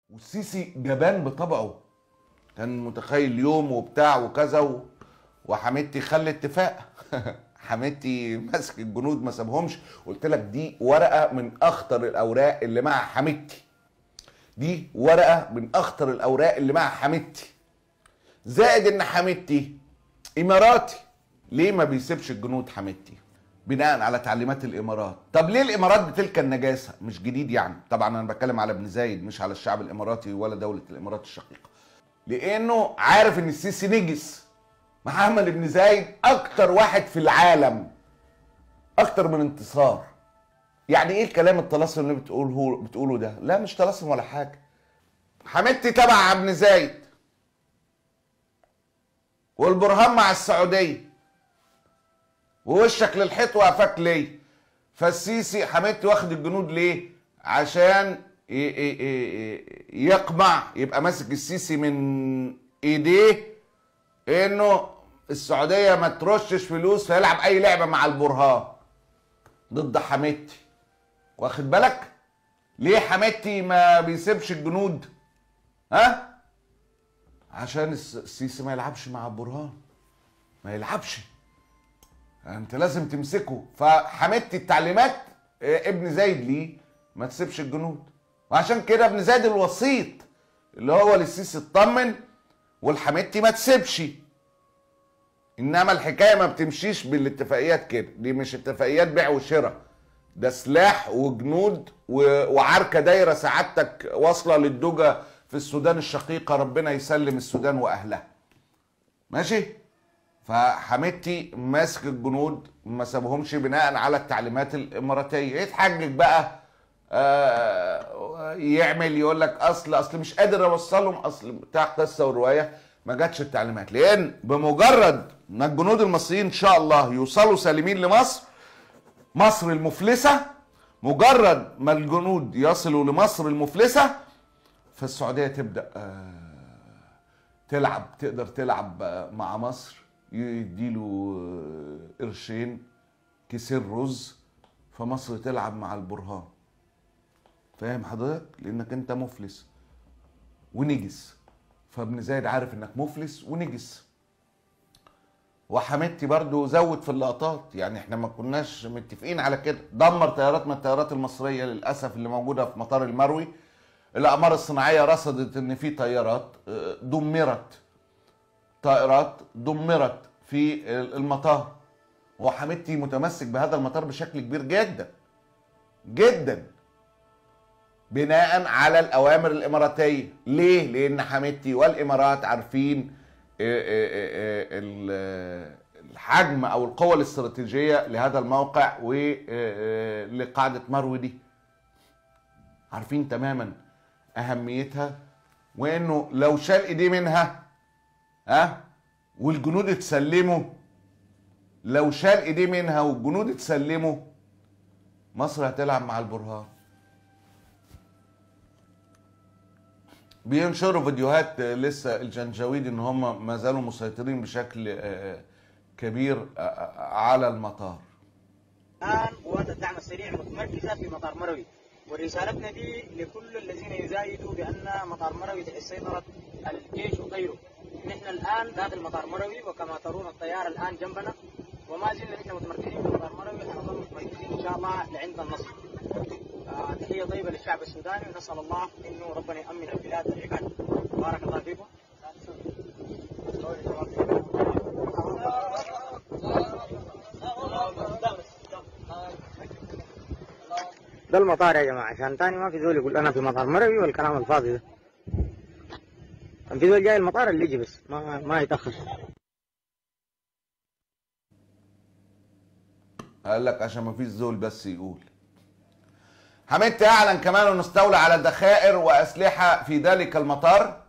والسيسي جبان بطبعه، كان متخيل يوم وبتاع وكذا وحميدتي خلي اتفاق حميدتي ماسك الجنود ما سابهمش. قلت لك دي ورقه من اخطر الاوراق اللي مع حميدتي، دي ورقه من اخطر الاوراق اللي مع حميدتي. زائد ان حميدتي اماراتي، ليه ما بيسيبش الجنود حميدتي؟ بناء على تعليمات الامارات. طب ليه الامارات بتلك النجاسه؟ مش جديد يعني، طبعا انا بتكلم على ابن زايد مش على الشعب الاماراتي ولا دوله الامارات الشقيقه. لانه عارف ان السيسي نجس. محمد بن زايد اكتر واحد في العالم اكتر من انتصار. يعني ايه الكلام الطلاسم اللي بتقوله ده؟ لا مش طلاسم ولا حاجه. حميدتي تبع ابن زايد والبرهان مع السعوديه ووشك للحيط وقفاك ليه. فالسيسي حميدتي واخد الجنود ليه؟ عشان يقمع، يبقى ماسك السيسي من ايديه انه السعوديه ما ترشش فلوس فيلعب اي لعبه مع البرهان ضد حميدتي. واخد بالك؟ ليه حميدتي ما بيسيبش الجنود؟ ها؟ عشان السيسي ما يلعبش مع البرهان، ما يلعبش، انت لازم تمسكه. فحميدتي التعليمات ابن زايد ليه ما تسيبش الجنود، وعشان كده ابن زايد الوسيط اللي هو للسيسي اطمن والحميدتي ما تسيبش. انما الحكايه ما بتمشيش بالاتفاقيات كده، دي مش اتفاقيات بيع وشراء، ده سلاح وجنود وعركه دايره سعادتك واصله للدجى في السودان الشقيقه، ربنا يسلم السودان واهلها. ماشي؟ فحميدتي ماسك الجنود ما سابهمش بناء على التعليمات الاماراتيه. يتحجج بقى يعمل يقول لك اصل مش قادر اوصلهم، اصل بتاع قصه وروايه، ما جاتش التعليمات. لان بمجرد ما الجنود المصريين ان شاء الله يوصلوا سالمين لمصر، مصر المفلسه، مجرد ما الجنود يصلوا لمصر المفلسه فالسعوديه تبدا تلعب، تقدر تلعب مع مصر، يديله قرشين كيسين رز فمصر تلعب مع البرهان. فاهم حضرتك؟ لانك انت مفلس ونجس، فابن زايد عارف انك مفلس ونجس. وحميدتي برضو زود في اللقطات، يعني احنا ما كناش متفقين على كده. دمر طيارات من الطيارات المصريه للاسف اللي موجوده في مطار المروي. الاقمار الصناعيه رصدت ان في طيارات دمرت، طائرات دمرت في المطار، وحميدتي متمسك بهذا المطار بشكل كبير جدا جدا بناء على الاوامر الاماراتيه. ليه؟ لان حميدتي والامارات عارفين الحجم او القوه الاستراتيجيه لهذا الموقع ولقاعده مروي دي، عارفين تماما اهميتها، وانه لو شال ايديه منها والجنود اتسلموا، لو شال ايديه منها والجنود اتسلموا مصر هتلعب مع البرهان. بينشروا فيديوهات لسه الجنجاويد ان هم ما زالوا مسيطرين بشكل كبير على المطار. الان قوات الدعم السريع متمركزه في مطار مروي، ورسالتنا دي لكل الذين يزايدوا بان مطار مروي تحت سيطره الجيش وغيره. نحن الان داخل مطار مروي، وكما ترون الطياره الان جنبنا، وما زلنا نحن متمركزين في مطار مروي، حنظل متمركزين ان شاء الله لعند النصر. تحيه طيبه للشعب السوداني، ونسال الله انه ربنا يامن البلاد والعباد. بارك الله فيكم. ده المطار يا جماعه، عشان تاني ما في زول يقول انا في مطار مروي والكلام الفاضي ده. كان في زول جاي المطار اللي يجي بس ما يتاخر. قال لك عشان ما فيش زول بس يقول. حميدتي اعلن كمان انه استولى على ذخائر واسلحه في ذلك المطار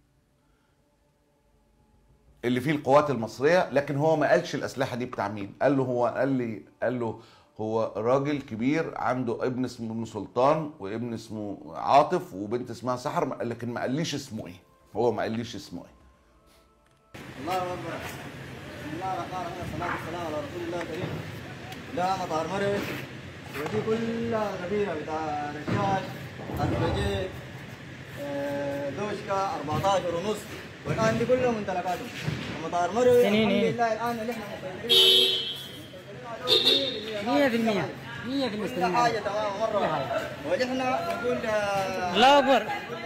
اللي فيه القوات المصريه، لكن هو ما قالش الاسلحه دي بتاع مين. قال له هو راجل كبير عنده ابن اسمه سلطان وابن اسمه عاطف وبنت اسمها سحر، لكن ما قاليش اسمه ايه. هو ما قاليش اسمه ايه. الله اكبر. بسم الله الرحمن الرحيم، والصلاه والسلام على رسول الله الكريم. لا مطار مروي، ودي كلها قبيله بتاع رشاش، الفجير، حقها 14 ونص، والان دي كلها ممتلكاتهم. ومطار مروي الحمد لله الان اللي احنا مسيطرين 100% كل حاجه تمام مره واحده. ونحن نقول الله اكبر.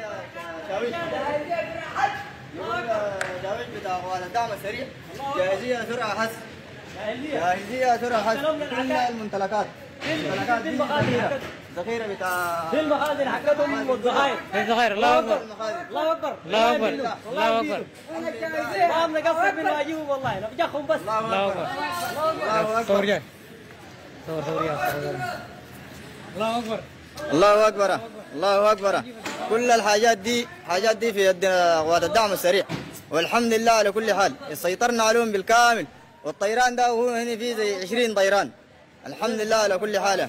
شاويش بتاع قوات الدعم السريع جاهزيه سرعه حس، جاهزيه سرعه حس كل الممتلكات. الممتلكات دي ذخيره بتاع دي المخازن حقتهم والذخاير. الذخاير. الله اكبر. الله اكبر. الله اكبر. الله اكبر. ما بنقصر من واجبهم والله، نفجخهم بس. الله اكبر. الله اكبر. صور جاي. صور يا الله اكبر. الله اكبر. الله اكبر. كل الحاجات دي في يد قوات الدعم السريع، والحمد لله على كل حال سيطرنا عليهم بالكامل. والطيران ده هو هنا فيه زي 20 طيران، الحمد لله على كل حاله.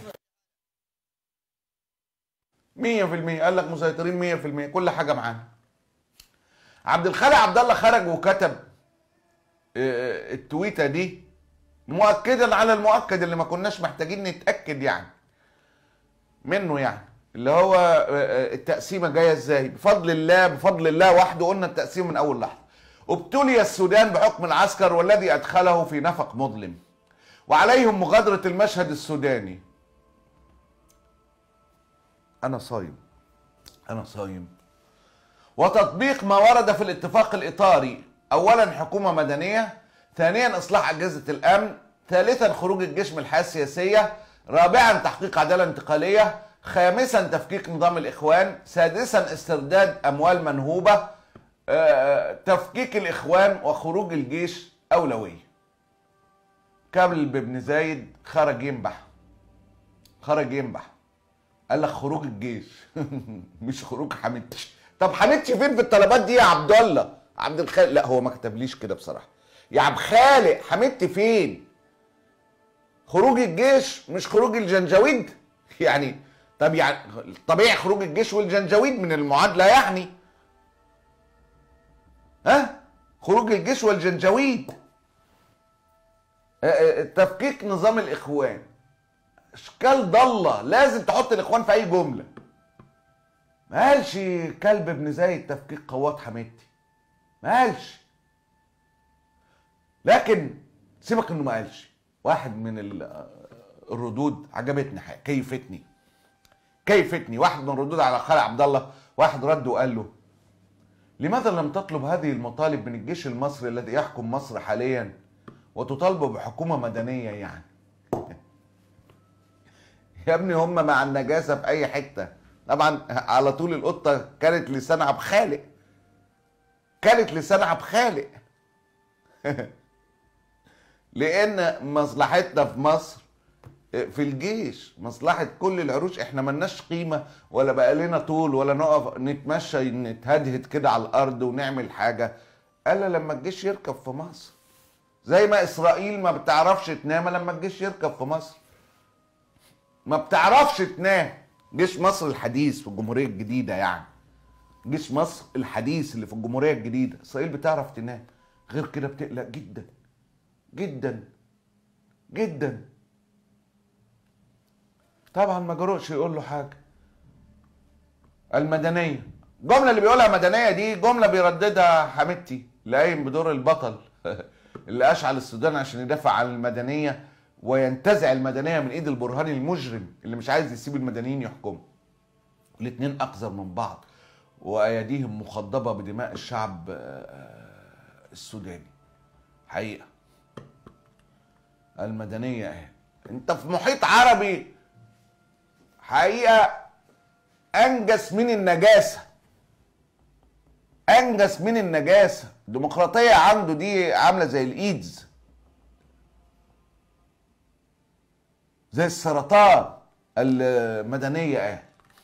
100% قال لك مسيطرين 100%، كل حاجه معانا. عبد الخالق عبد الله خرج وكتب التويته دي مؤكدا على المؤكد اللي ما كناش محتاجين نتاكد يعني منه، يعني اللي هو التقسيمه جايه ازاي. بفضل الله، بفضل الله وحده. قلنا التقسيم من اول لحظه. ابتلي السودان بحكم العسكر والذي ادخله في نفق مظلم، وعليهم مغادره المشهد السوداني. انا صايم وتطبيق ما ورد في الاتفاق الاطاري. اولا حكومه مدنيه، ثانيا اصلاح اجهزه الامن، ثالثا خروج الجيش من الحياه السياسيه، رابعا تحقيق عداله انتقاليه، خامسا تفكيك نظام الاخوان، سادسا استرداد اموال منهوبه، تفكيك الاخوان وخروج الجيش اولويه. كامل بن زايد خرج ينبح قال لك خروج الجيش مش خروج حميدتي. طب حميدتي فين في الطلبات دي يا عبد الله؟ عبد الخالق لا هو ما كتبليش كده بصراحه. يا عبد خالق حميدتي فين؟ خروج الجيش مش خروج الجنجويد يعني. طب يعني طبيعي خروج الجيش والجنجويد من المعادله يعني. خروج الجيش والجنجويد، تفكيك نظام الاخوان. اشكال ضاله، لازم تحط الاخوان في اي جمله. ما قالش كلب ابن زايد تفكيك قوات حميدتي، ما قالش. لكن سيبك انه ما قالش. واحد من الردود عجبتني، كيفتني. واحد من الردود على خالق عبد الله، واحد رد وقال له: لماذا لم تطلب هذه المطالب من الجيش المصري الذي يحكم مصر حاليا وتطالبه بحكومه مدنيه يعني؟ يا ابني هم مع النجاسه في اي حته. طبعا على طول القطه كانت لسانها بخالق لان مصلحتنا في مصر في الجيش، مصلحه كل العروش. احنا ملناش قيمه ولا بقى لنا طول ولا نقف نتمشى نتهدهد كده على الارض ونعمل حاجه الا لما الجيش يركب في مصر. زي ما اسرائيل ما بتعرفش تنام لما الجيش يركب في مصر، ما بتعرفش تنام. جيش مصر الحديث في الجمهوريه الجديده يعني، جيش مصر الحديث اللي في الجمهوريه الجديده، اسرائيل بتعرف تنام، غير كده بتقلق جدا جدا جدا. طبعا ما جرؤش يقول له حاجه. المدنيه، الجمله اللي بيقولها مدنيه دي جمله بيرددها حميدتي اللي قايم بدور البطل اللي اشعل السودان عشان يدافع عن المدنيه وينتزع المدنيه من ايد البرهاني المجرم اللي مش عايز يسيب المدنيين يحكموا. الاثنين اقذر من بعض واياديهم مخضبه بدماء الشعب السوداني. حقيقه المدنيه اهي. انت في محيط عربي حقيقه انجس من النجاسه. الديمقراطيه عنده دي عامله زي الايدز، زي السرطان. المدنيه اهي.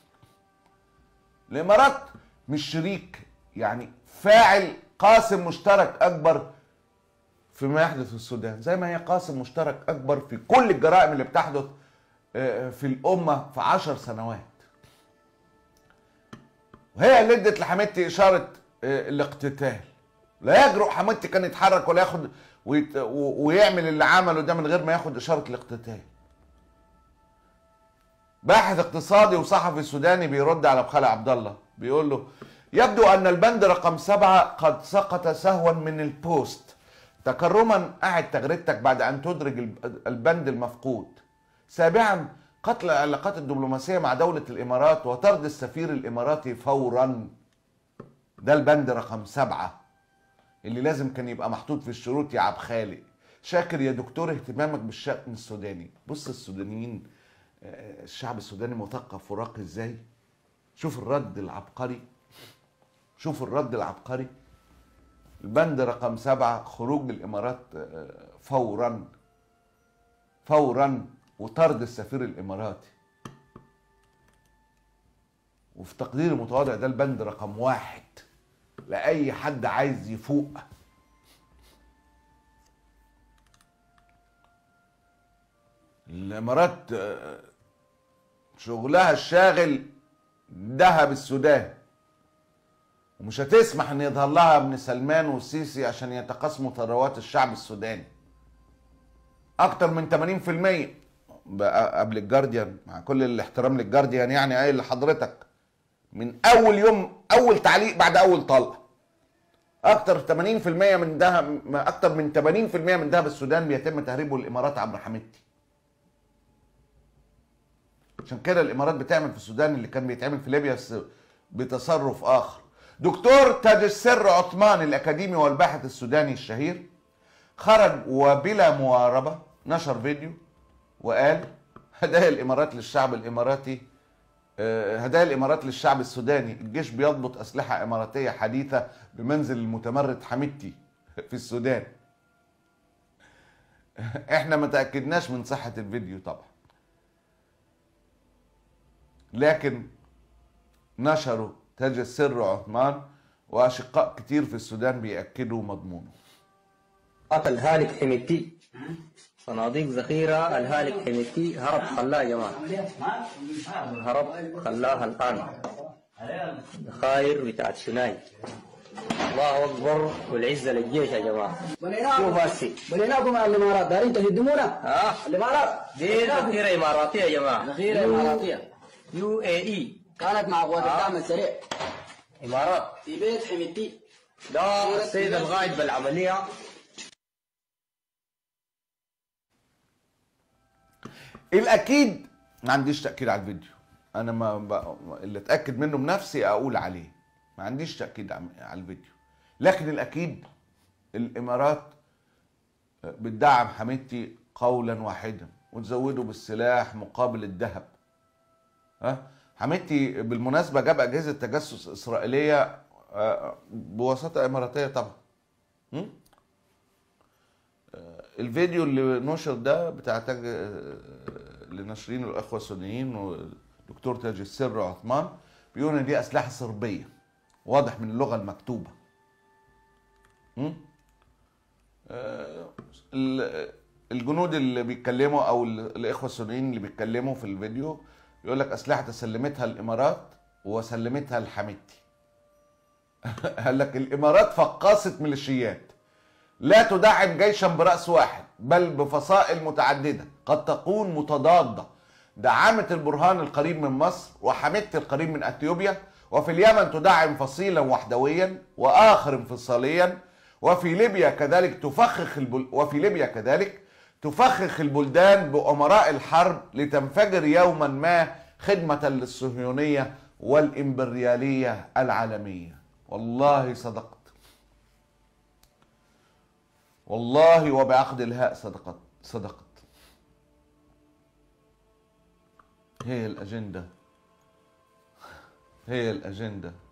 الامارات مش شريك، يعني فاعل قاسم مشترك اكبر فيما يحدث في السودان، زي ما هي قاسم مشترك اكبر في كل الجرائم اللي بتحدث في الامه في 10 سنوات. وهي اللي ادت لحميدتي اشاره الاقتتال. لا يجرؤ حميدتي كان يتحرك ولا ياخد ويعمل اللي عمله ده من غير ما ياخد اشاره الاقتتال. باحث اقتصادي وصحفي سوداني بيرد على خالق عبد الله، بيقول له: يبدو أن البند رقم 7 قد سقط سهوا من البوست تكرما. أعد تغريدتك بعد أن تدرج البند المفقود. سابعا، قتل العلاقات الدبلوماسية مع دولة الإمارات وطرد السفير الإماراتي فورا. ده البند رقم 7 اللي لازم كان يبقى محطوط في الشروط يا عبد خالق. شاكر يا دكتور اهتمامك بالشأن السوداني. بص السودانيين، الشعب السوداني مثقف وراقي ازاي. شوف الرد العبقري، شوف الرد العبقري. البند رقم 7 خروج الإمارات فورا فورا وطرد السفير الإماراتي. وفي تقديري المتواضع ده البند رقم 1 لأي حد عايز يفوق. الإمارات شغلها الشاغل دهب السودان، ومش هتسمح ان يظهر لها ابن سلمان والسيسي عشان يتقاسموا ثروات الشعب السوداني. اكتر من 80% بقى قبل الجارديان، مع كل الاحترام للجارديان يعني قايل لحضرتك من اول يوم اول تعليق بعد اول طلقه، اكتر 80% من دهب، اكتر من 80% من دهب السودان بيتم تهريبه للامارات عبر حميدتي. عشان كده الامارات بتعمل في السودان اللي كان بيتعمل في ليبيا بس بتصرف اخر. دكتور تاج السر عثمان الاكاديمي والباحث السوداني الشهير خرج وبلا مواربه نشر فيديو وقال هدايا الامارات للشعب الاماراتي، هدايا الامارات للشعب السوداني، الجيش بيضبط اسلحه اماراتيه حديثه بمنزل المتمرد حميدتي في السودان. احنا ما تاكدناش من صحه الفيديو طبعا، لكن نشروا تاج السر عثمان واشقاء كتير في السودان بيأكدوا مضمونه. الهالك حميدتي صناديق ذخيرة، الهالك حميدتي هرب خلاها يا جماعة، هرب خلاها الآن ذخاير بتاعت سناي. الله أكبر والعزة للجيش يا جماعة. شوف هسي بنيناكم على الإمارات دارين تهدمونا. الإمارات دي ذخيرة إماراتية يا جماعة، ذخيرة إماراتية UAE كانت مع قوات الدعم السريع إمارات. في بيت حميدتي. ده السيد القائد بالعملية. الاكيد ما عنديش تاكيد على الفيديو، انا اللي اتاكد منه بنفسي اقول عليه، ما عنديش تاكيد على الفيديو. لكن الاكيد الامارات بتدعم حميدتي قولا واحدا وتزوده بالسلاح مقابل الذهب. حميدتي بالمناسبه جاب اجهزه تجسس اسرائيليه بواسطه اماراتيه طبعا. الفيديو اللي نشر ده بتاع اللي ناشرينه الاخوه السودانيين والدكتور تاج السر عثمان بيقول ان دي اسلحه صربيه، واضح من اللغه المكتوبه. الجنود اللي بيتكلموا او الاخوه السودانيين اللي بيتكلموا في الفيديو يقول لك اسلحه تسلمتها الامارات وسلمتها لحميدتي. قال لك الامارات فقاصه ميليشيات لا تدعم جيشا برأس واحد بل بفصائل متعددة قد تكون متضادة. دعمت البرهان القريب من مصر وحميدتي القريب من اثيوبيا، وفي اليمن تدعم فصيلا وحدويا واخر انفصاليا، وفي ليبيا كذلك تفخخ البلدان بأمراء الحرب لتنفجر يوما ما خدمة للصهيونية والإمبريالية العالمية. والله صدقت، والله وبعقد الهاء صدقت. هي الأجندة